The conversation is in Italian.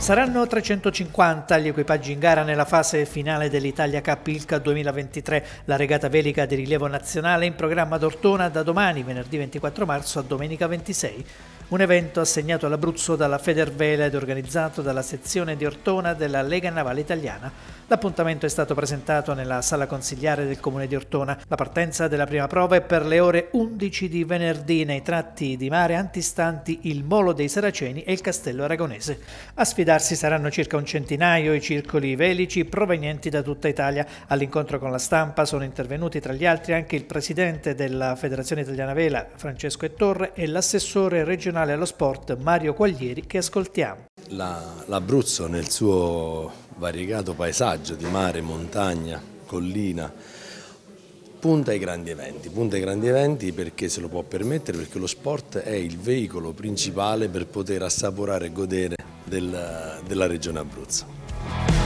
Saranno 350 gli equipaggi in gara nella fase finale dell'Italia Cup ILCA 2023, la regata velica di rilievo nazionale in programma ad Ortona da domani, venerdì 24 marzo a domenica 26. Un evento assegnato all'Abruzzo dalla Federvela ed organizzato dalla sezione di Ortona della Lega Navale Italiana. L'appuntamento è stato presentato nella sala consigliare del comune di Ortona. La partenza della prima prova è per le ore 11 di venerdì nei tratti di mare antistanti il Molo dei Saraceni e il Castello Aragonese. A sfidarsi saranno circa un centinaio i circoli velici provenienti da tutta Italia. All'incontro con la stampa sono intervenuti tra gli altri anche il presidente della Federazione Italiana Vela, Francesco Ettorre, e l'assessore regionale allo sport, Mario Quaglieri, che ascoltiamo. L'Abruzzo nel suo variegato paesaggio di mare, montagna, collina, punta ai grandi eventi perché se lo può permettere, perché lo sport è il veicolo principale per poter assaporare e godere della regione Abruzzo.